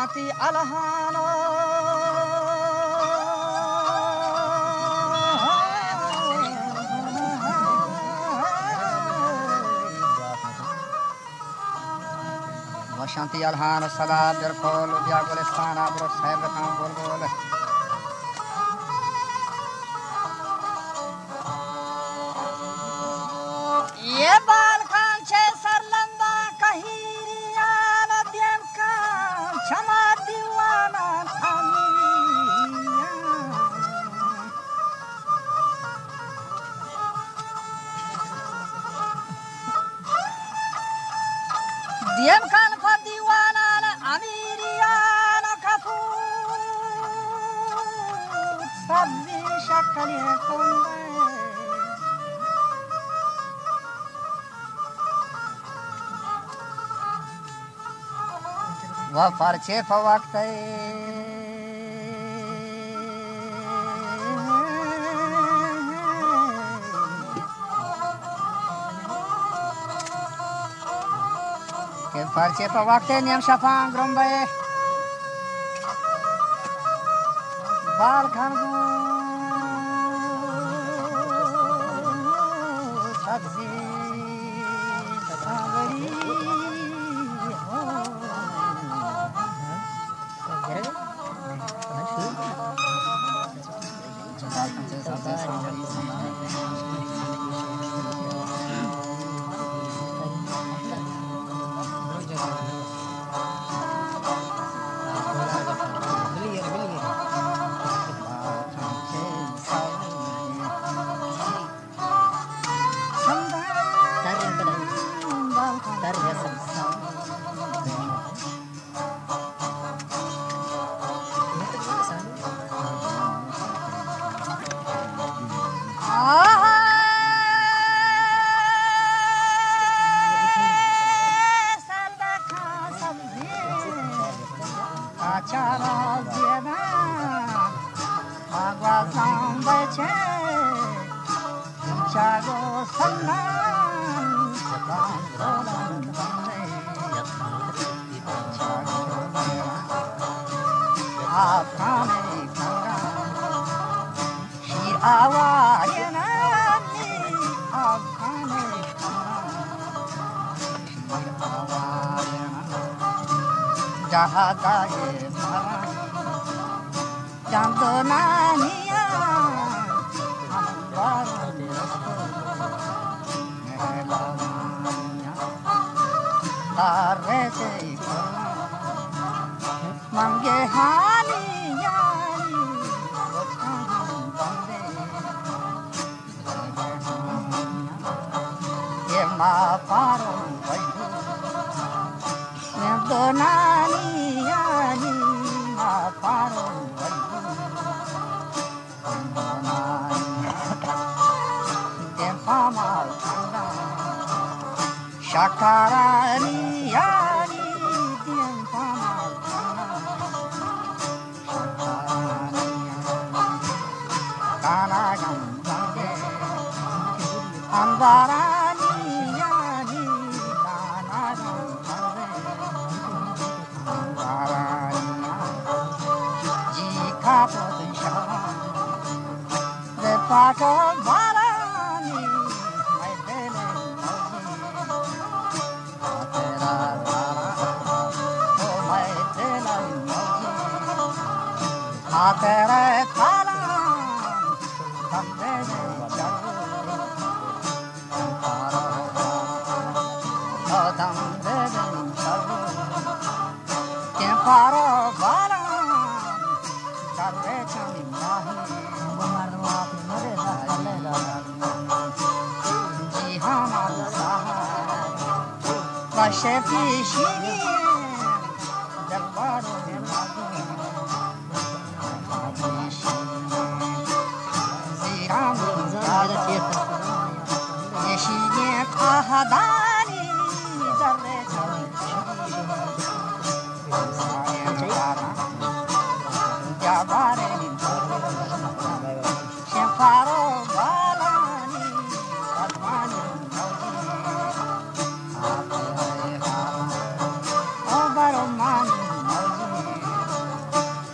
أتي الهانا وشانتي الهانا صدا بركول بيا گلستانا برو صاحب کام بول بول ये बाल कांचे सरलंदा कहिरियान देव का क्षमा दीवाना थामिया देव कान को दीवाना अमीरियान कफू सब्जी शक्कले कुंदे وفرچه فوقته که فرچه فوقته نیم شفان گرنبه بال کنگو سبزی تتاوری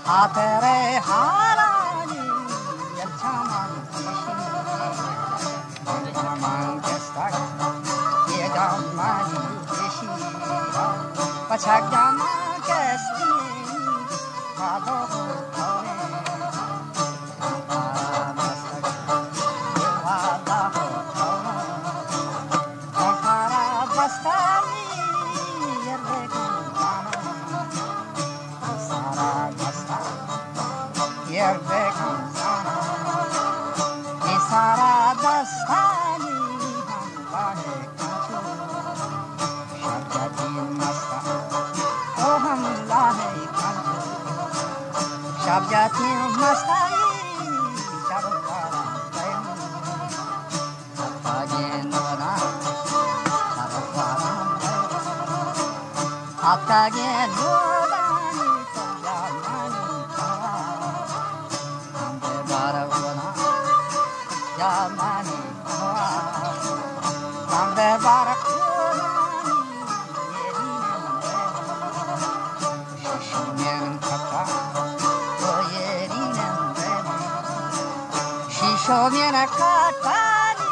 خاطر حالاني يلتمن من دستك يجمعني بشيرا وشجم كستي هذا Jati mastai chabara atagena atagena ande baravana yamani ande baravana shishinen kata Show me a katani,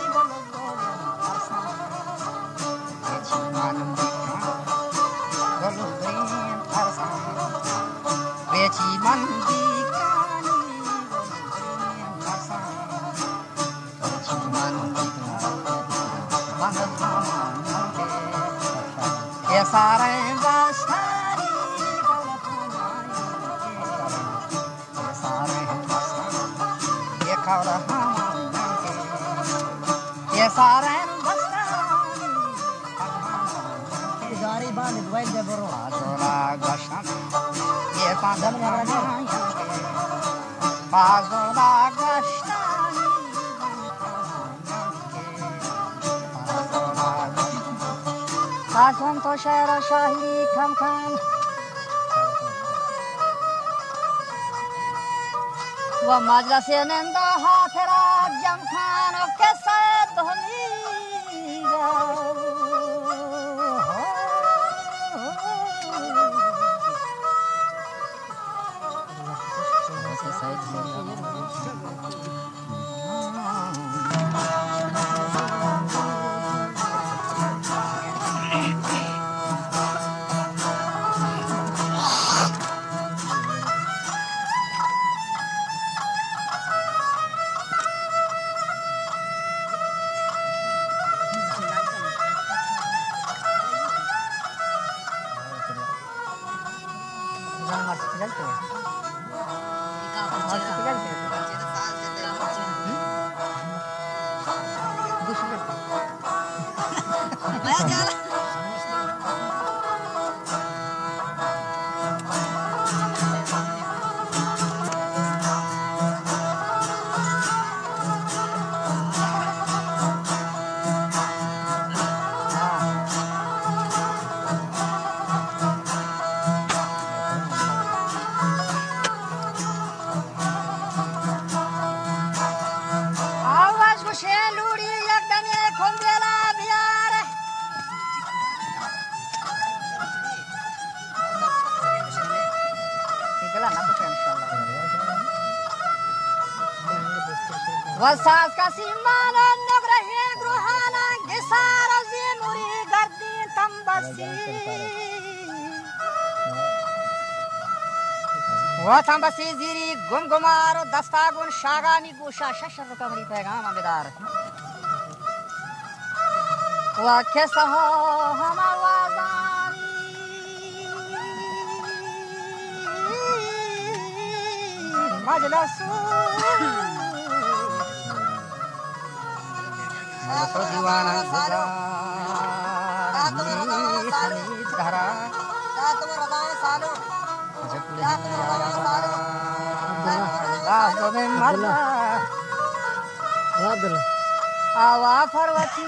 Kasam to shara shahi kam khan wa majla se nenda hathera jam khan ke saath dhoniga Vasas kasimana nagrahe gruhana gisara zinuri gardi tambasi wa tambasi ziri gumgumar dastagun shagani gusha shashar kamri paigam amedar wa kesaho hamawazani majlasu So diwana dara ni dhara tum radai salu jab me marla awa parvati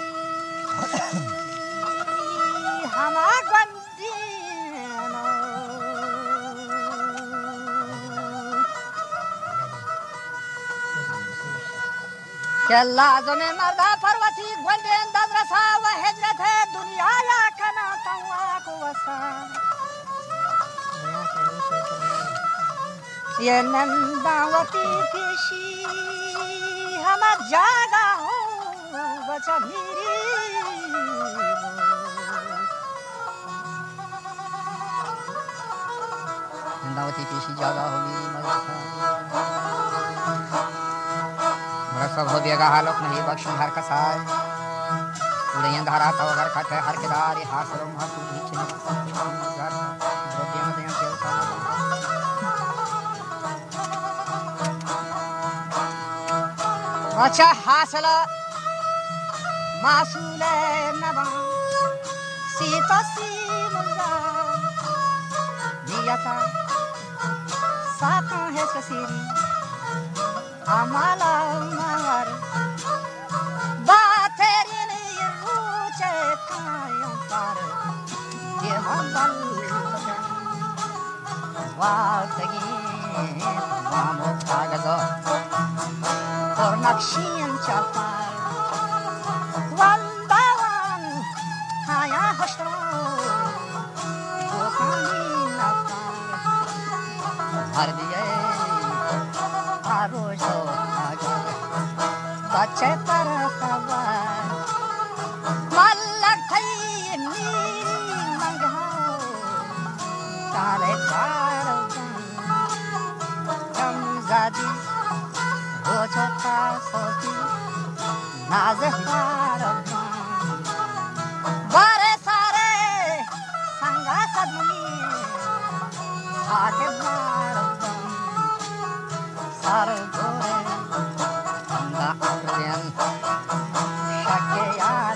hama gandino Kella zone marda parvati gwanden dadrasa wa hijrat hai duniya ya kana tawa ko wasa ये नंदावती पेशी हम जागा हो बचा भीरी नंदावती पेशी जागा होगी मगर सब हो बेगा हालोक नहीं बख्श हर कसाय उड़े धारा था अगर खट हर केदार हार सर्व महतु नीचे नमस्कार द्रव्य में दया के अच्छा हासल मासूले नवा सीता सी मुल्ला नियता साता है ससीरी अमाला मार बातेरी ने ये रूचे कायों पर ये मंगल वातगी वामो कागज़ और नक्शियन चलपार वंदावन हाया हश्रो गोखानी नपार हर दिए आरोजो आजा बच्चे पर खबर मल्लक थई नीरी मंगा काले कार कमजादी हो छोटा सोती नाज़कार बारे सारे संगा सदनी आके बार सारे गोरे अंगा आकृतियन शके यार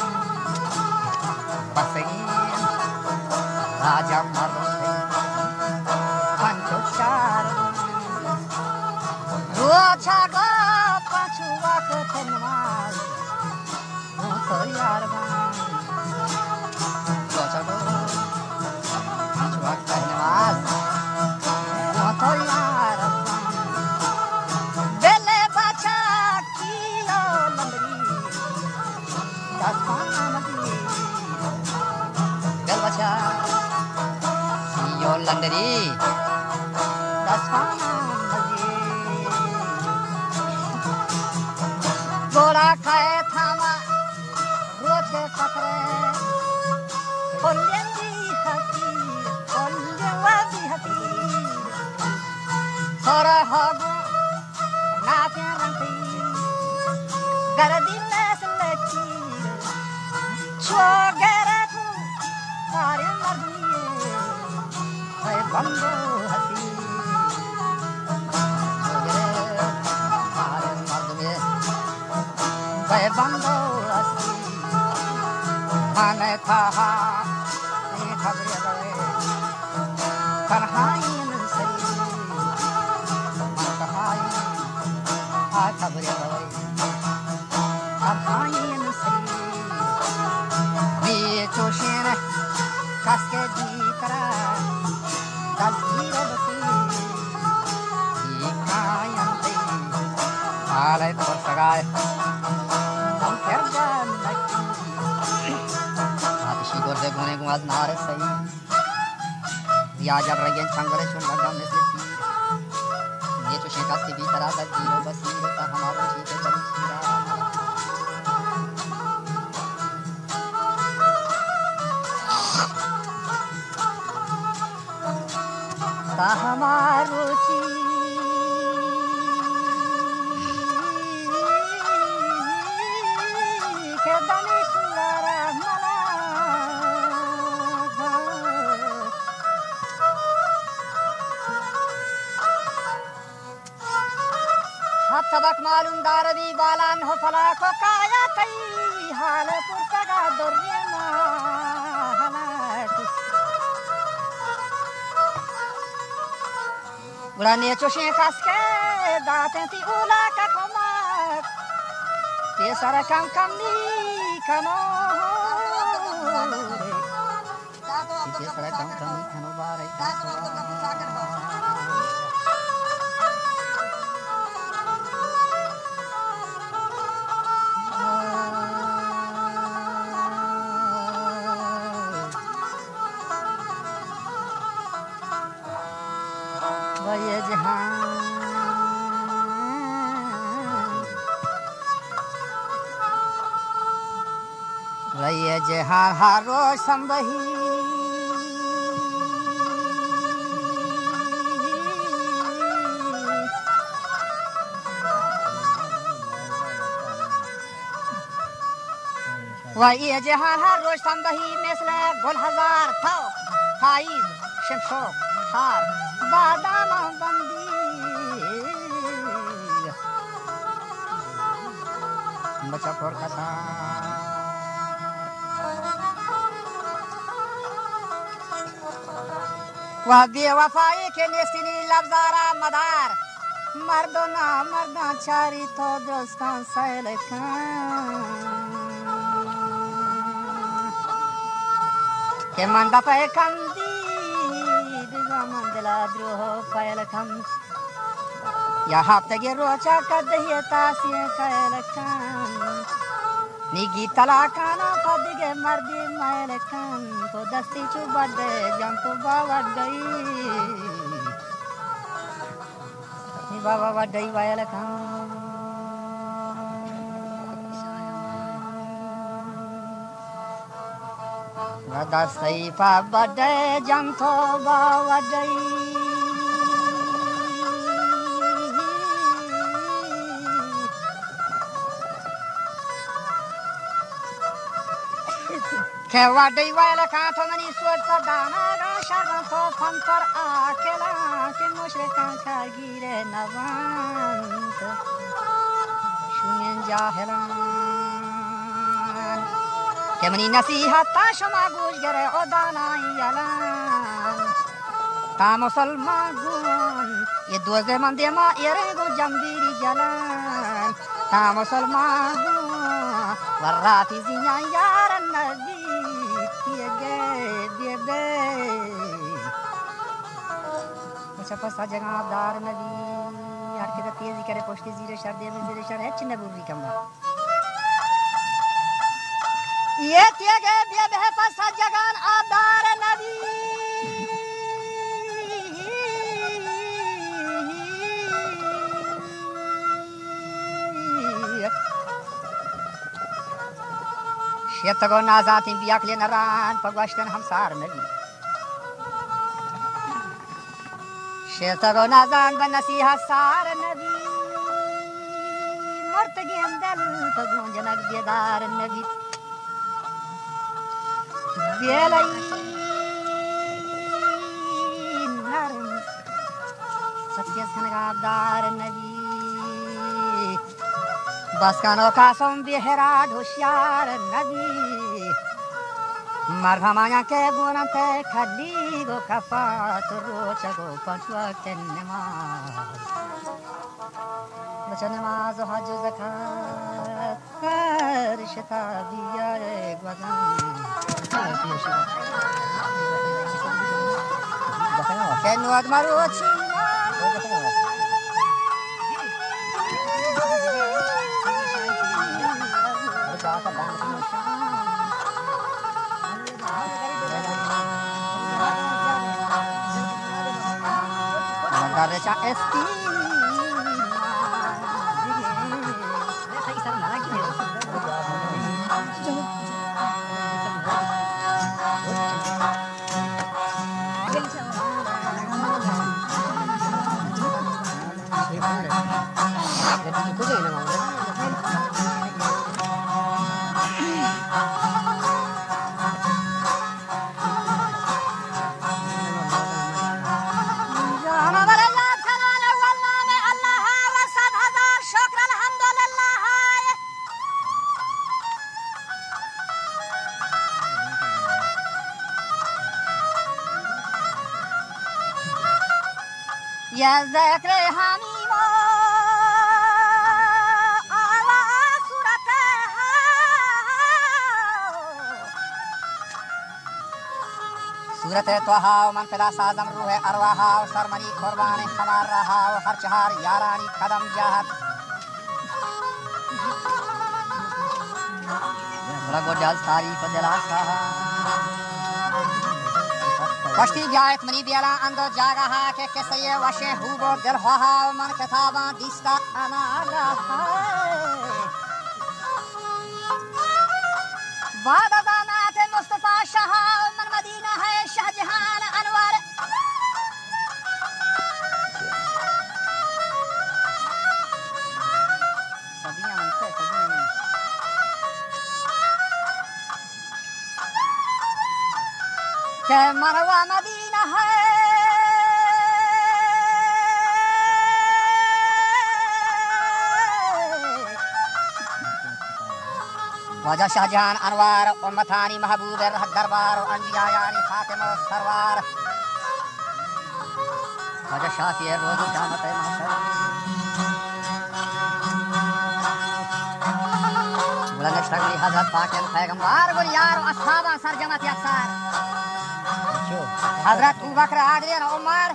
बसगी राजा मर्दों पंचो चार रोचा गा पाछुआ के धन्यवाद तो यार रोचा गा पाछुआ के धन्यवाद तो यार बेले बचा कियो लंदरी दस्ताना मदी बेले बचा कियो लंदरी दस्ताना गोला खाए थामा रोज के पथरे कोल्यंदी हती कोल्यवादी हती सोरा होगो नाचे रंती गरदी में सलची छोगेरे तू सारे मर्दिये है बंदो हती छोगेरे सारे मर्दिये वह बंदो अस्सी माने कहा ये खबरें गए तन्हाई में सही मन कहाई आ खबरें गए तन्हाई में सही ये जोशीन कसके दी करा तस्वीर बसी ये कायन दे आले तो सगाए गोरदे गुने गुआज नारे सही या जब रंगन संगरे सुन लगा में से ये तो शेखा से भी करा था जीरो बसीरो ता हमारा ठीक है चली ता हमारो ची के दनी सुंदर सबक मालूम दारदी बालान हो फला को काया कई हाल पुरसगा दुर्ये माहलाती उड़ाने चोशे कासके दाते ती उला का कमाक ते सारा काम कमी कमो ते सारा काम कमी कनो बारे وای جهان وای جهان هر روز سنبهی وای جهان هر روز سنبهی مثل گل هزار تو پاییز شمشو خار بادام بندی بچه پر کسان و بی وفایی که نیستینی لبزارا مدار مردنا مردان چاری تو درستان سیل کن که من دفعه کندی دیگه من دلا درو فایل کن یا هفتگی روچا کدهی تاسی خیل کن نیگی تلاکانا پا دیگه مردی مایل کن تو دستی چو بده جان تو باور گئی نی بابا وڈی وایل کن و دستی پا بده جان تو باور گئی که وڈی وایل کن تو منی سود سدانا شرم تو فنتر آکلا که مشرکان کارگیر نوانت شوین جاهلان که منی نصیحت تا شما گوش گره او دانایی یلان تا مسلمان گون یه دوزه من دیما ایره گو جنبیری جلان تا مسلمان گون وراتی زینیان یار نبی پس جگہ دار نبی ہر کے تیزی کرے پوشتی زیر شر دے میں زیر شر ہے چنہ بوری کمبا یہ تیگے بے بے پس جگان آدار نبی شیطگو نازاتین بیاکلی نران پگوشتن همسار نبی شیطگو نازان به نصیحت سار نبی مرتگیم دل پگون جنگ بیدار نبی بیلی نرم سکیز کنگاب دار نبی بس کنو کاسم بیهراد ہوشیار نبی مرهم آیا که گونم ته کلی گو کفات رو چگو پنج وقت نماز بچه نماز و حج و زکات هر شتا بیاره گوزن که نواد مرو چینا Garcha estina يا ذكر حميمة على صورتها صورت توها ومن فدا سازم روح أرواها وسرمني قربان خمار رها وهر چهار ياراني قدم جاهد ولگو جل ساری فدلا سها कश्ती जायत मनी बियाला अंदर जागा हा के कैसे वशे हुबो दिल हा मन किताबा दिस्ता अनागा बाद ज़मात मुस्तफा शाह मन मदीना है शाहजहान अनवर के मरवा मदीना है वजह शाहजहान अनवार और मथानी महबूब रहत दरबार और अंबिया यानी खातिम और सरवार वजह शाफी रोज़ क़यामत महशर बुलंद शगली हज़रत पाक पैगंबर बोल यार असहाबा सरजमत अक्सर हज़रत अबू बकर आदरियन उमर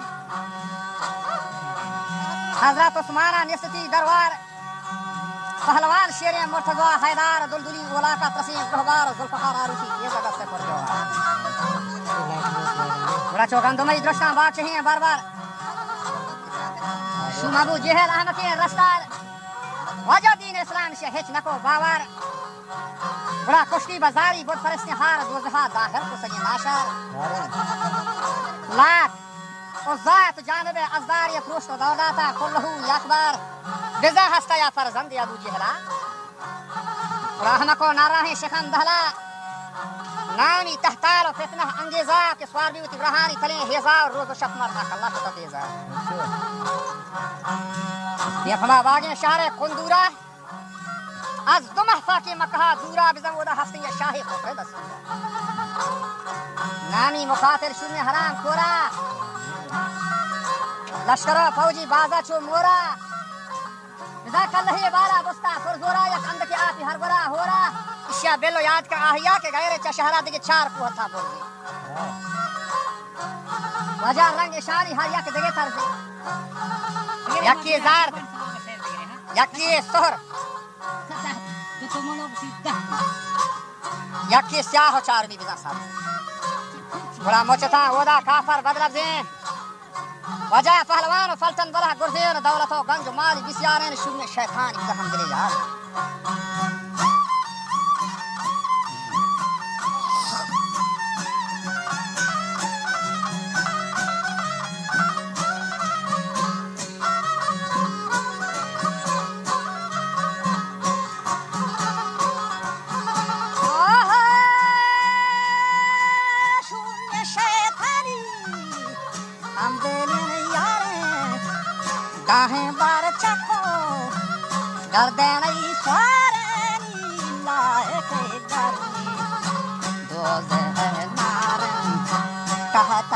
हज़रत उस्मान निस्ती दरबार पहलवान शेर मुर्तज़ा हैदर दुलदुली वलाका तसीम रहबार जुल्फ़कार आरूसी ये जगह से पढ़ जाओ बड़ा चौकंदमई दृष्टा बात चाहिए बार-बार शुमाबू जहल अहमद रस्तार वजह दीन इस्लाम से हिच नको बावर बड़ा कुश्ती बाजारी बुत फरस्ती हार दोजहा दाखिल को सगी नाशर लाख और ज़ात जानब अज़दार या फरोश्त दौलाता कुल्लहू यकबर बिज़ा हस्ता या फरजंद अबू जहला रहमको नाराही शिखन दहला नामी तहताल और फितना अंगेज़ा के स्वारबी उती रहानी तले हेज़ा और रोज़ शक्मर अल्लाह को ततेज़ा ये फमा बागे शारे कुंदूरा आज दो महफा के मकहा दूरा बिज़म वदा हस्ती या शाही खुफे दस नामी मुखातिर शुरू में हराम खोरा लश्करा फौजी बाजा चो मोरा बिज़ा कल ही बारा बुस्ता फुरजोरा या कंद के आपी हर बरा हो रहा इश्या बेलो याद का आहिया के गैर चशहरा दिखे चार कुहता बोली वजह रंग इशारी हर यक जगह तर से यकी जार यकी सोहर यकी स्याह चार भी बिज़ा साथ बड़ा मोचता वदा काफर बदलब जे वजह पहलवान फल्तन बला गुरजेन दौलतो गंज माल बिस्यारेन शुरू शैतान इधर हम दिले यार गर्दनी स्वारनी लायक गर्मी दो जहर नारन कहता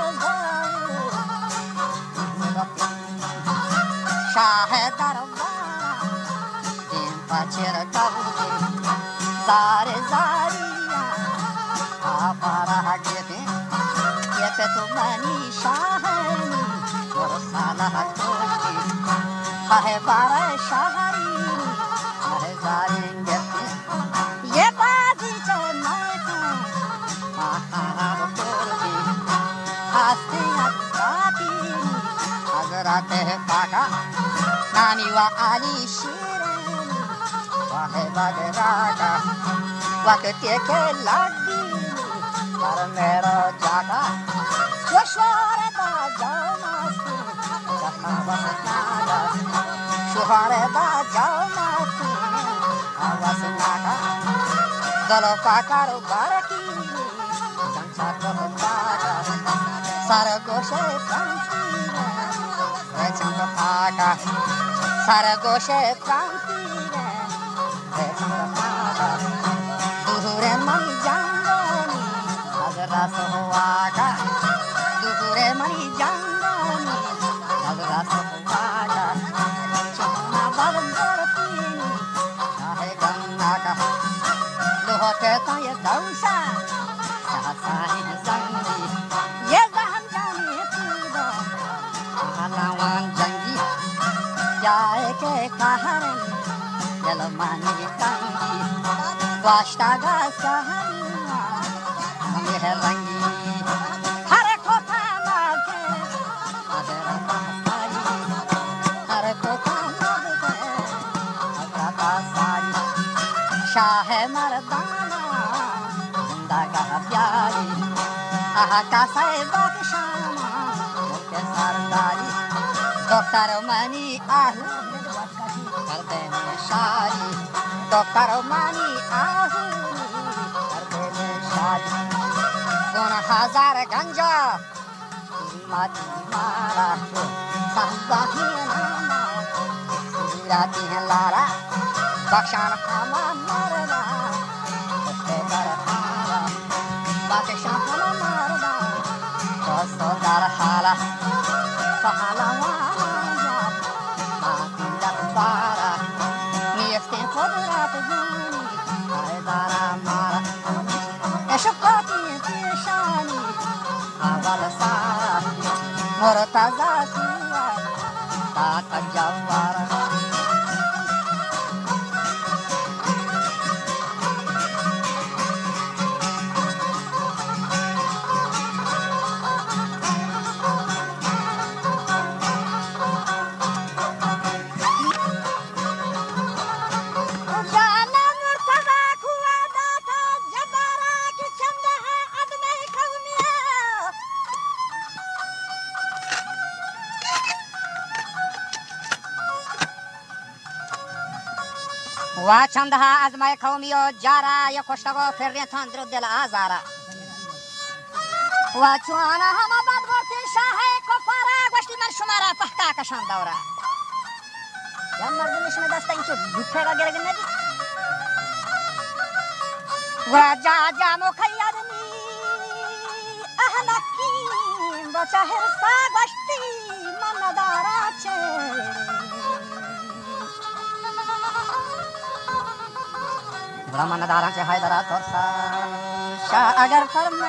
शाह दरबार दिन पचर कबूते सारे जारिया आपारा हटते ये पे तो मनी शाहनी और साला हटोती है बारा शाहरी है जारेंगे ये बाजी चलना को आहा बोलती हंसते आती अगर आते हैं पाका नानी वा आली शीरें वाहे बगरागा वक्त के लगी पर मेरा जागा स्वश्वर बाजाओ मस्ती जहाँ बसनागा शुहारे बाजाओ मस्ती आवाज़ नागा दलो पाकारो बारकी संसार को बागा सारे गोशे प्रांती रे चंद पाका सारे गोशे प्रांती रे चंद पाका दूरे मनी जांगोनी अगरा सोवागा दूरे मनी जांगोनी अगरा सोवागा चुना बालन करतीनी चाहे गंगा का लोहे तो ये दौसा सासानी संगी ये जहन जाने पूरा आलावान जंगी जाए के कहरन जलमानी कंगी वाश्ता गा सहनिया हमें रंगी हर शाह मर्दाना जिंदगाह प्यारी आहा का साहिब शामा मुझे सरदारी डॉक्टर मनी आहू कर देने शारी डॉक्टर मनी आहू कर देने शारी 2000 गंजा माती मारा साहबाही नामा राती है लारा बख्शान खामा मरदा उसके दर हारा बख्शान खामा मरदा उसके दर हारा सहाला वाला माती दरबारा नियस्ते खुदरात जानी आयदारा मारा एशुकाती पेशानी अवल सारा मुर्तजा सिया ताक जवारा वाचंदहा अजमाय खौमियो जारा ये खुशगो फिर रे थंद्र दिल आजारा वाचवाना हम बाद वर्ती शाह को फारा गोष्टी मन शुमारा पक्का का शान दौरा या मर्दनिश में दस्ता इंचो गुठेगा गिरग नदी वाजा जा मुखयदनी अहलकी बचाहर सा गोष्टी मन दारा छे ब्राह्मण दारा से हैदरा तोरसा शाह अगर फरमे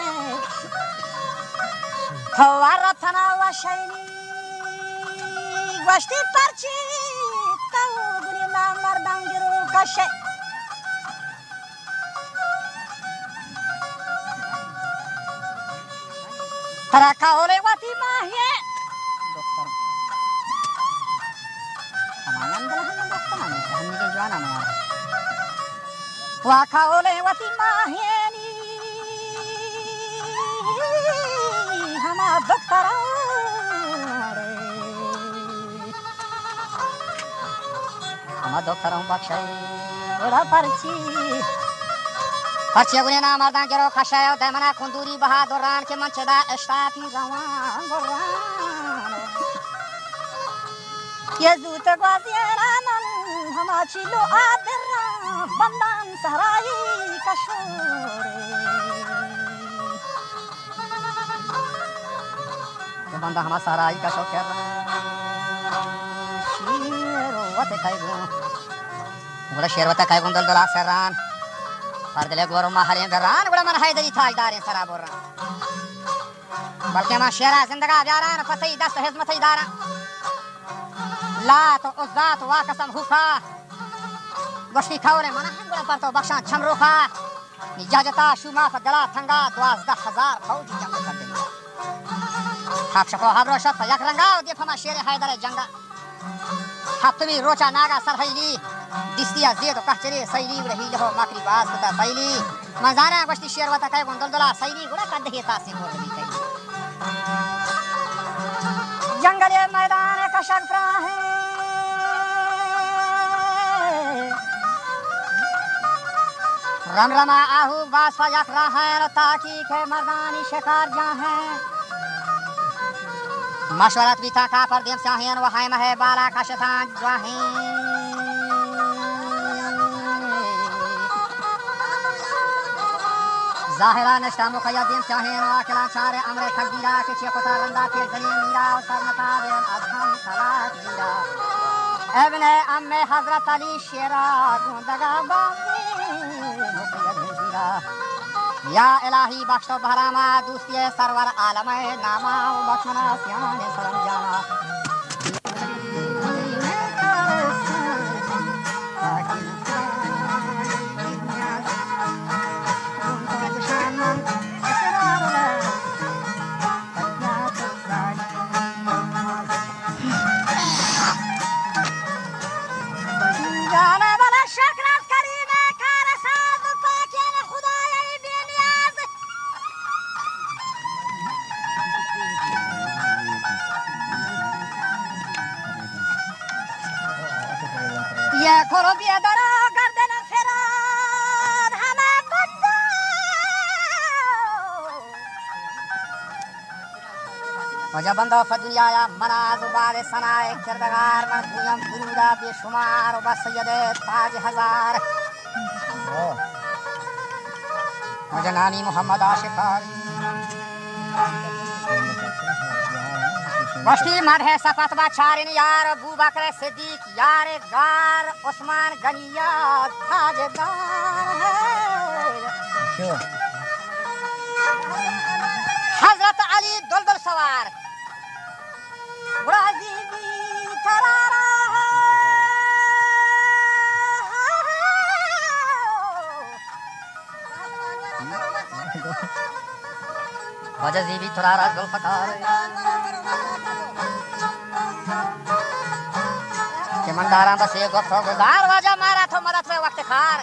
हवारा थना वशैनी गोष्टी परची तऊ गुरी ना मर्दांगिरू कशे तरा काओले वाती माहिए डॉक्टर हमारे अंदर हम डॉक्टर हम के जवाना में वाखाओले वती माहिनी हमा डॉक्टर हमा डॉक्टर हम बख्शाई बड़ा परची गुने ना मर्दां जरो खशायो दमना खुंदूरी बहादुरान के मंचदा एस्टाफी रवान गोरान ये जूत ग्वाजियाना हमा चिलो आदरा बंदान सराई कशोरे ये बंदा हमा सराई कशो कर शेरो वते कायगो बड़ा शेर वते कायगो दलदला सरान पर्दले गोरो महले गरान बड़ा मन हैदरी ताजदार सराबोरा बल्कि मा शेरा जिंदगा प्यारा फतई दस्त हिजमत दारा ला तो उज़्ज़त वा कसम हुफा गोष्टी खाओरे मना हंगुला पर तो बख्शा छमरोखा निजाजता शुमा फगला थंगा 12000 फौजी जमा कर देंगे खाक शको हाबरो शत यक रंगा दे फमा शेर हैदर जंगा हफ्तमी रोचा नागा सरहैली दिस्तिया जेद कहचरे सैली रही लहो माकरी बास कुदा सैली मजाना गोष्टी शेर वता काय गोंदलदला सैली गुड़ा कर दे तासी मोरली कई जंगले मैदान का शगफ्रा है रमरमा आहू बास यक रहा ताकि के मर्दानी शिकार जा है मशवरत भी था का पर देम चाहेन वहाय महे बाला का शतान जाहे ज़ाहिरा नश्ता मुखया देम चाहेन वाकला चारे अमरे खगीरा के चेकोता रंदा के गली मीरा और सरमता बेन अज़हान खलात जीरा एबने अम्मे हजरत अली शेरा गुंदगा बांदी मुखया जीरा या इलाही बख्शो बहरामा दूसरे सरवर आलम नामा बख्शना सियान सरंजामा जाने वाला शकरात करीमे कार برو بیا درا گردن فراد همه بنده وجه بنده فی دنیا من از بعد سنای کردگار من گویم درودا بی شمار و با سید تاج هزار وجه نامی محمد آشکاری وشتی مدح صفت با چارین یار ابو بکر صدیق یار گار عثمان غنیات تاجدار حضرت علی دلدل سوار برازی بی ترارا وجزی بی ترارا ذوالفقار که من دارم بس یک گفت و گذار وجه مارا تو مدد به وقت خار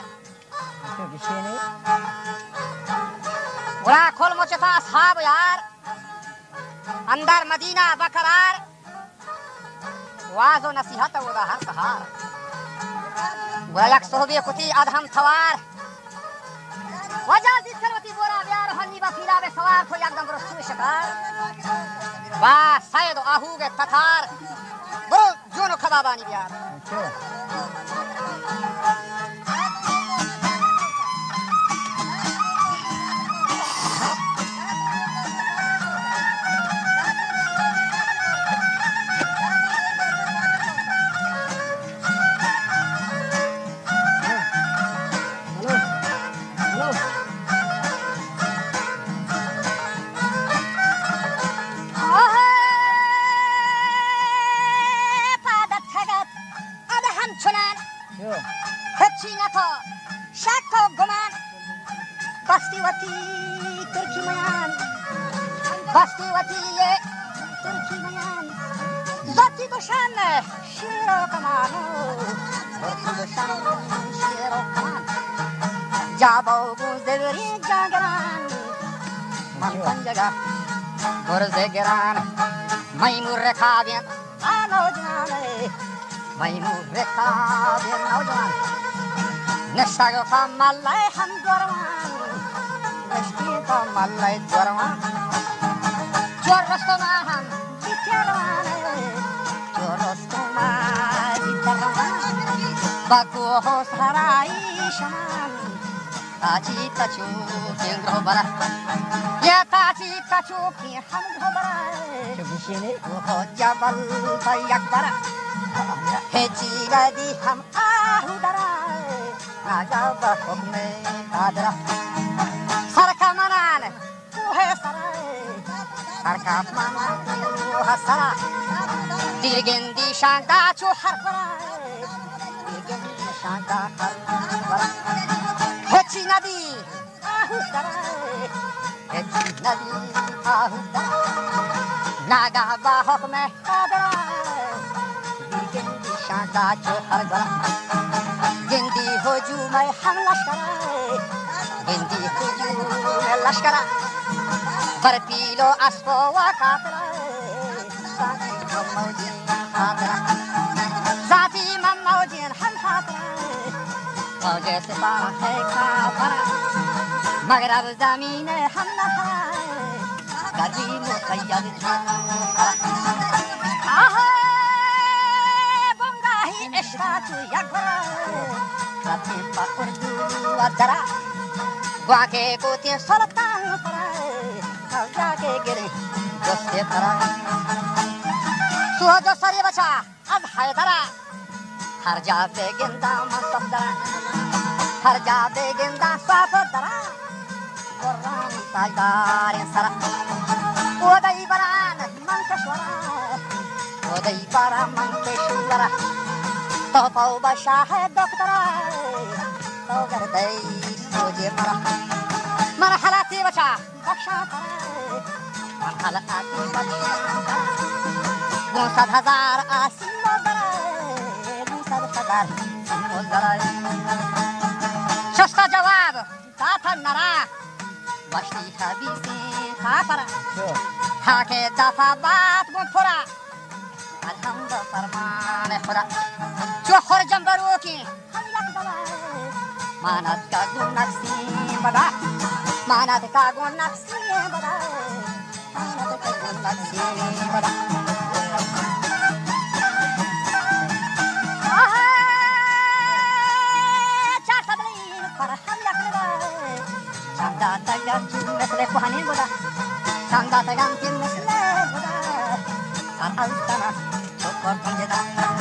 ولا کل مچتا اصحاب یار اندر مدینه بقرار واز و نصیحت و هر سحار ولا یک صحبی کتی ادهم توار وجه زید کلوتی بورا بیار هنی با پیرا به سوار تو یکدم برو سوی شکار و سید و آهوگ تتار برو جون و کبابانی بیار گران میمون رکابین نوجوانه میمون رکابین نوجوان نشتاق تا ملای هم دوروان نشتی تا ملای دوروان چور رستم هم بیتروانه چور رستم بیتروان با کوه و سرایی شمان تاچی تچو کینگرو برا یا تاچی تچو کی هم برا چوبشینه و جبل تا یک برا هچی ردی هم آهو درا ناجا با حکم قادرا سرکمانان کوه سرای سرکمانان کوه سرای دیرگندی شاندا چو هر برای دیرگندی شاندا هر برای هچی ندی آهو درای هچی ندی آهو درای ناگاه با حکم قادرا دیرگندی شاندا چو هر برای گندی هجوم هم لشکره گندی هجوم لشکره بر پیل و اسب و کافره ذاتی من موجین هم خاطره موج سپاه کافره مغرب زمین هم نفره گردی مقید اشتاتو یک برا رتی پا اردو و درا گواکه گوتی سلطان پرای کلجا که گری جستی پرا سوهدو سری بچا از حیدرا هر جا بگندا منصف درا هر جا بگندا صاف درا قرآن تاجدار سرا ودای بران منکشورا ودای بران منکشورا تو پاو بشاه دکترا تو گردی سوجی مرا مرحلاتی بچا بخشا پرا مرحلاتی بخشا پرا 500,000 آسیم و برای 500,000 و برای شستا جواب داتا نرا باشتی خبیسی خافرا حاک دفع بات گون پورا الحمد فرمان خدا چو خور جنبرو کی मानत का गुण नक्सी बड़ा मानत का गुण नक्सी बड़ा मानत का गुण नक्सी बड़ा Sangda tagan mesle kohani boda Sangda tagan mesle boda Sar altana chokor konjeda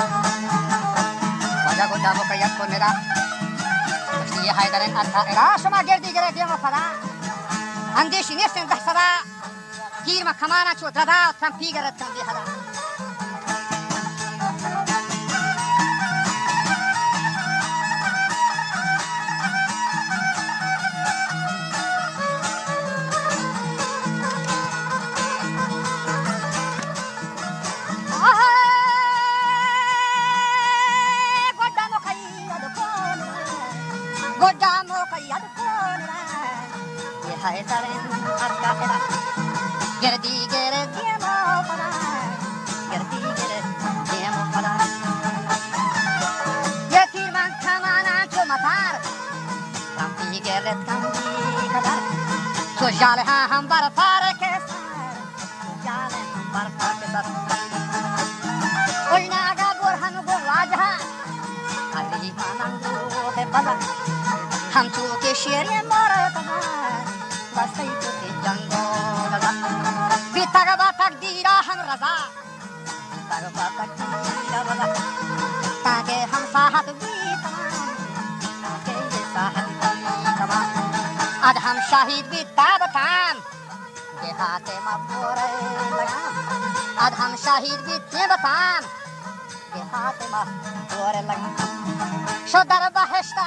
Wajah goda mo kayak koneda Mesti haidaren artha era shoma gerdi gere demo fada Ande shine sen dahsada Gir ma kamana cho dada trampi gere tambi hada Haidaren arka era gerdi gere demo fada gerdi gere demo fada yetir man kamana cho matar tampi gere tampi kadar so jale ha hum bar fare ke sar jale hum bar fare ke sar oi naga burhan go wajha ali manangu te bala hum tu ke shere mora tada Bastai to the jungle, Bitagaba Takdira Ham Raza, Bitagaba Takdira Raza, Take Ham Sahat Vitaman, Take Sahat Vitaman, Adham Shahid Vitabatam, Gehate Mapore Lagam, Adham Shahid Vitabatam, Gehate Mapore Lagam, Shodar Baheshta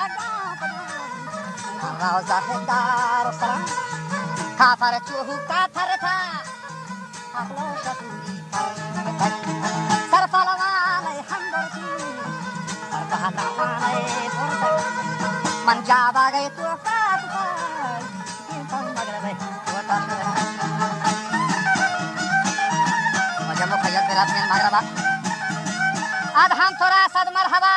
Rauza Hedar Salam. Kafar chuhu kafar tha aklo shaturi par sarfalawale hamdorti sarfahalawale porta manjaba gay tu kafar intan magrabe wata majamo khayat berat men magraba adham thora sad marhaba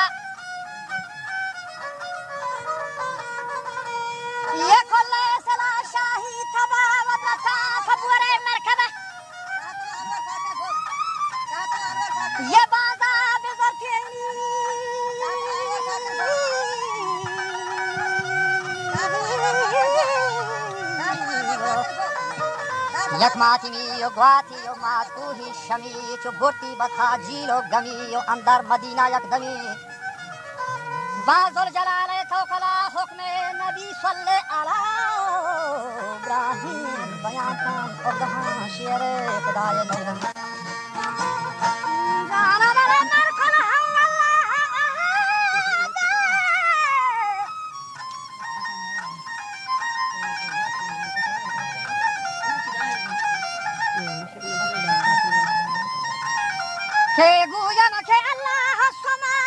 ye kolle sala shahi thaba wadata sabure markaba ye baza bezarteni yak matini yo gwati yo matu hi shami cho burti batha jilo gami yo andar madina yak dami Bazul Jalal Tawkala Hukme Nabi Salli Ala Ibrahim Bayatan Obdahan Shere Khudaye Nurhan Jana Mare Narkala Ke Guyam Ke Allah Samad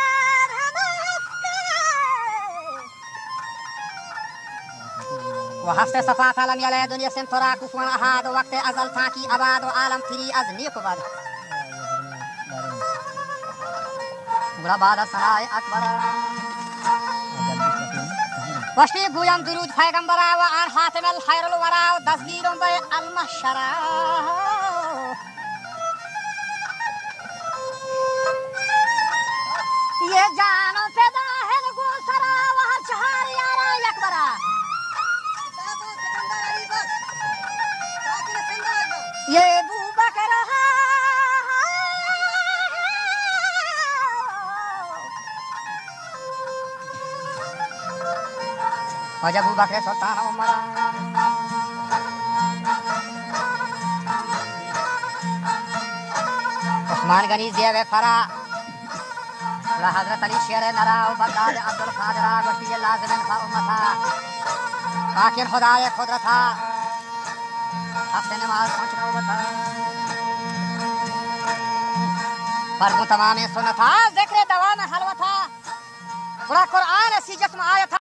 وحفظ صفات لم يلد دنيا سنترا كفوا أحد وقت أزل تاكي أباد وعالم فري أزنيك بعد بلا بعد سناء أكبر وشتي قويم درود پیغمبرا وعن حاتم الخير الورا ودزگير بي المحشرا ये जानो पैदा है गो सरा वहाँ चहार यारा यकबरा ये बूबा कर रहा वजह बूबा के सुल्तान उमरा उस्मान गनी ज़ेब फरा हज़रत अली शेर नरा बगदाद अब्दुल कादिर गोश्ती लाज़िमन का उम्मता आखिर खुदाए खुदरत था हफ्ते नमाज पहुंचना बता पर तमाम सुनता जिक्र दवा में हलवा था पूरा कुरान ऐसी जिस्म आया था